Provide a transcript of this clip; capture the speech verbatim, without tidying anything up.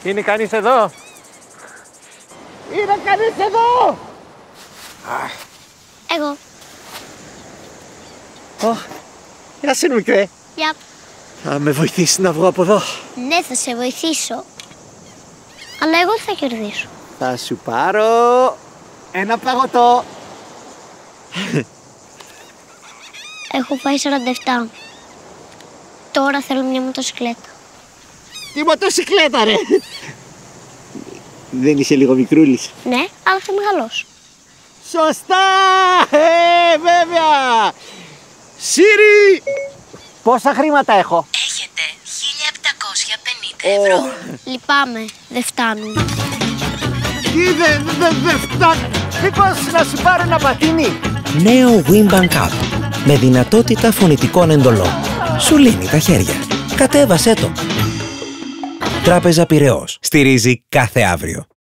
Είναι κανείς εδώ? Είναι κανείς εδώ? Εγώ. Ω, γεια σου μικρέ. Γεια. Θα με βοηθήσεις να βγω από εδώ? Ναι, θα σε βοηθήσω. Αλλά εγώ θα κερδίσω. Θα σου πάρω ένα παγωτό. Έχω φάει σαράντα επτά. Τώρα θέλω μια μοτοσυκλέτα. Τι μοτοσυκλέτα ρε! Δεν είσαι λίγο μικρούλης? Ναι, αλλά θα μεγαλώσω. Σωστά! Ε, βέβαια! Σύρι! Πόσα χρήματα έχω? Έχετε χίλια επτακόσια πενήντα ευρώ. Oh. Λυπάμαι, δεν φτάνουν. Τι δεν δε, δε φτάνουν? Μήπως να σου πάρω ένα πατίνι? Νέο Wimbank App με δυνατότητα φωνητικών εντολών. Σου λύνει τα χέρια. Κατέβασέ το. Τράπεζα Πειραιώς. Στηρίζει κάθε αύριο.